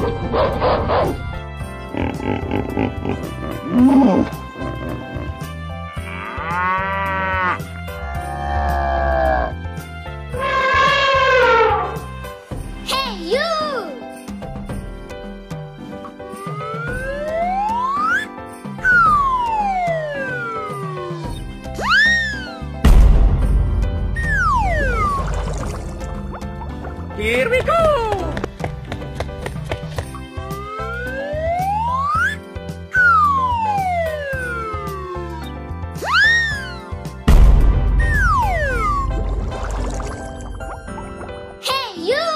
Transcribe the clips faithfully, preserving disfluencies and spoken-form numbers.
Here we go! Hey, you!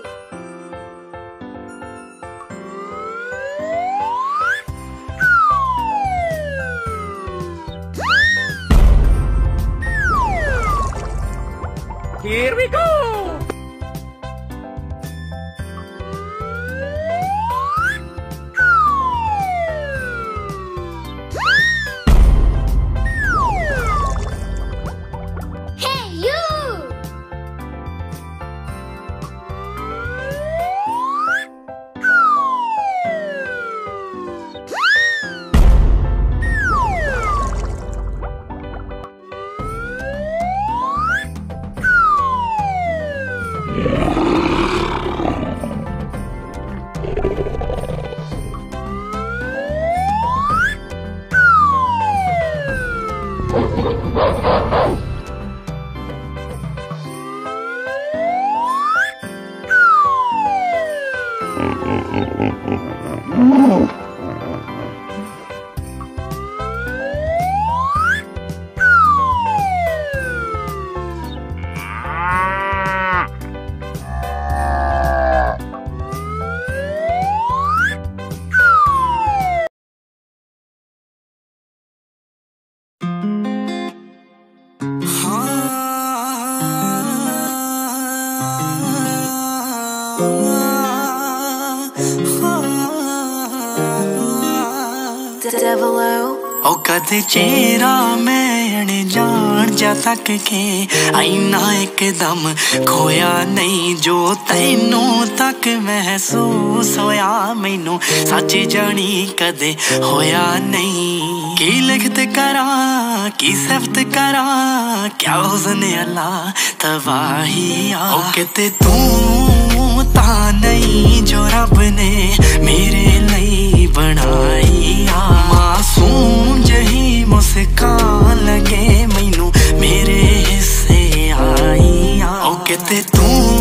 Here we go! ओ कदे चेहरा मैंने जान जा तक के आईना एकदम खोया नहीं जो तैनू तक महसूस होया मैनू सच जानी कदे होया नहीं। की लिखत करा की सिफत करा क्या हुस्न अल्लाह तबाही आ। ओ किते तू ता नहीं जो रब ने मेरे लिए बनाई आ। मासूम जही मुस्कान लगे मैनू मेरे हिस्से आई आ। ओ किते तू